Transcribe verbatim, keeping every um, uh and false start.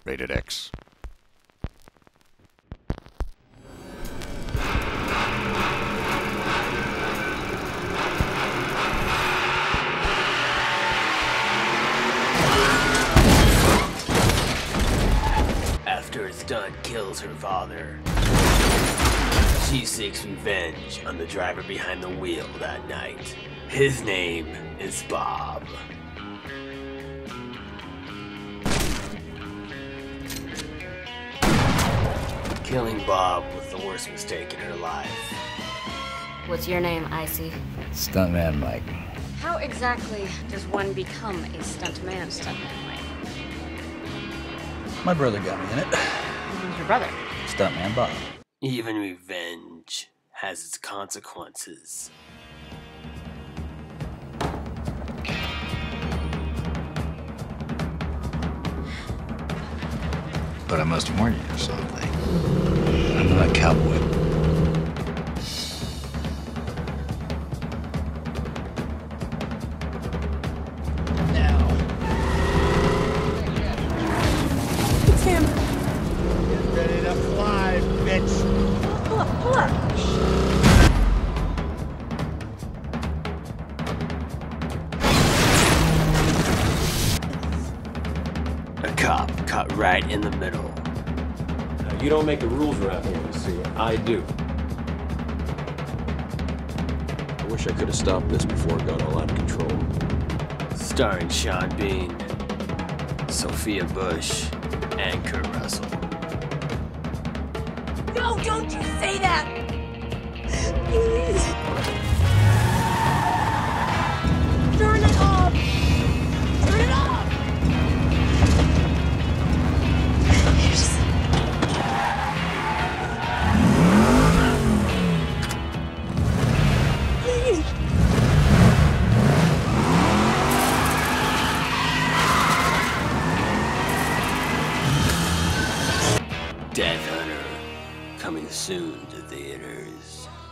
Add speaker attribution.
Speaker 1: Rated X.
Speaker 2: After a stunt kills her father, she seeks revenge on the driver behind the wheel that night. His name is Bob. Killing Bob was the worst mistake in her life.
Speaker 3: What's your name, Icy?
Speaker 4: Stuntman Mike.
Speaker 3: How exactly does one become a stuntman, stuntman Mike?
Speaker 4: My brother got me in it.
Speaker 3: Who's your brother?
Speaker 4: Stuntman Bob.
Speaker 2: Even revenge has its consequences.
Speaker 4: But I must warn you of something. I'm not a cowboy. Now.
Speaker 5: It's him.
Speaker 4: Get ready to fly, bitch.
Speaker 5: Pull up, pull up.
Speaker 2: A cop caught right in the middle.
Speaker 6: Now, you don't make the rules around here, you see. I do. I wish I could have stopped this before it got all out of control.
Speaker 2: Starring Sean Bean, Sophia Bush, and Kurt Russell.
Speaker 5: No, don't you say that! Please. Turn it off! Turn it off! Please.
Speaker 2: Death Hunter, coming soon to theaters.